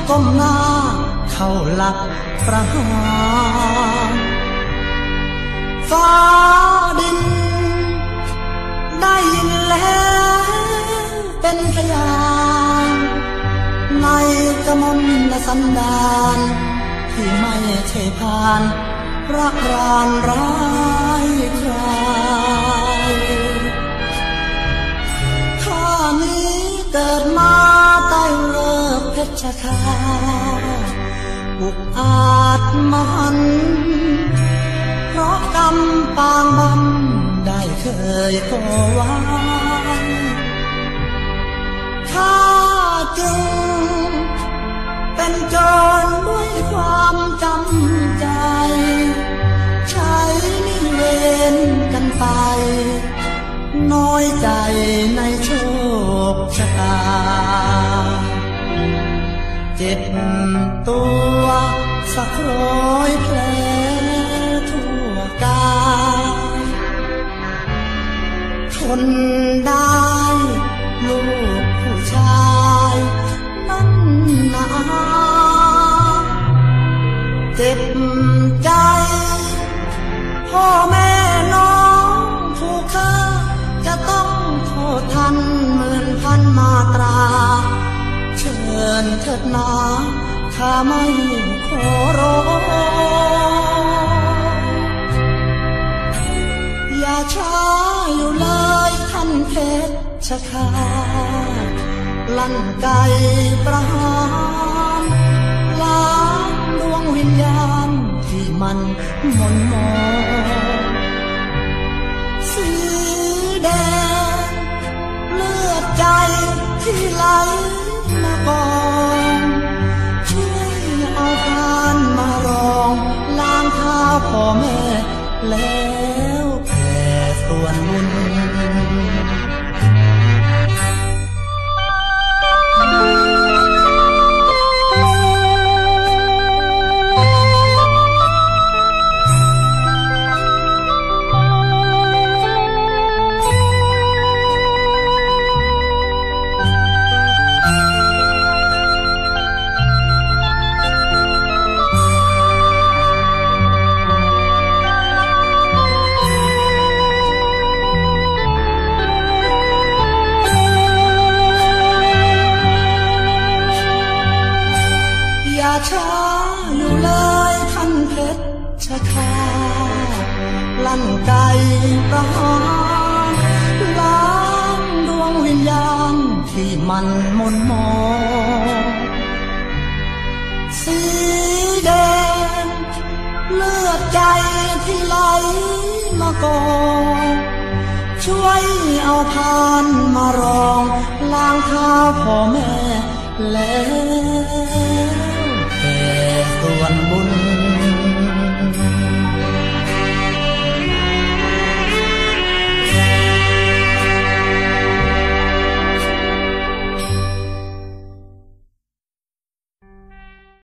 ก้มหน้าเข้าหลักประหารฟ้าดินได้ยินแล้วเป็นพยานในกมลสันดานที่ไม่ใช่ผ่านรักรานร้ายใครข้านี้เกิดมาใต้เลิกเพชรฆาตอุกอาจมันเพราะกรรมปางบันได้เคยก่อไว้ข้าจึงเป็นโจรด้วยความจำใจใช้นิเวรกันไปน้อยใจในโชคชะตาเจ็บตัวสัก100 แผลทั่วกายทนได้ลูกผู้ชายนั่นนาเจ็บใจพ่อแม่น้องผู้ฆ่าจะต้องโทษทัน10,000 มาตราเชิญเถิดนาข้าไม่ขอร้องอย่าช้าอยู่เลยท่านเพชรฆาตลั่นไกประหารล้างดวงวิญญาณที่มันหม่นหมองสีแดงเลือดใจที่ไหลมาก่อนช่วยเอาพานมารองล้างเท้าพ่อแม่แล้วแผ่ส่วนบุญช้าอยู่เลยท่านเพชรฆาตลั่นไกประหารล้างดวงวิญญาณที่มันหม่นหมองสีแดงเลือดใจที่ไหลมาก่อนช่วยเอาพานมารองล้างเท้าพ่อแม่แล้ว